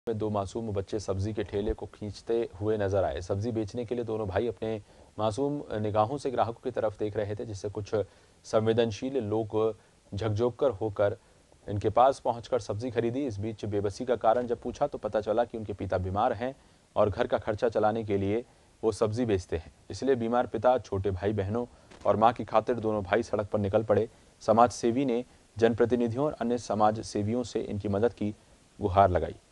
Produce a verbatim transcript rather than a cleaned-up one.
में दो मासूम बच्चे सब्जी के ठेले को खींचते हुए नजर आए। सब्जी बेचने के लिए दोनों भाई अपने मासूम निगाहों से ग्राहकों की तरफ देख रहे थे, जिससे कुछ संवेदनशील लोग झकझोरकर होकर इनके पास पहुंचकर सब्जी खरीदी। इस बीच बेबसी का कारण जब पूछा तो पता चला कि उनके पिता बीमार हैं और घर का खर्चा चलाने के लिए वो सब्जी बेचते हैं। इसलिए बीमार पिता, छोटे भाई बहनों और माँ की खातिर दोनों भाई सड़क पर निकल पड़े। समाज सेवी ने जनप्रतिनिधियों और अन्य समाज सेवियों से इनकी मदद की गुहार लगाई।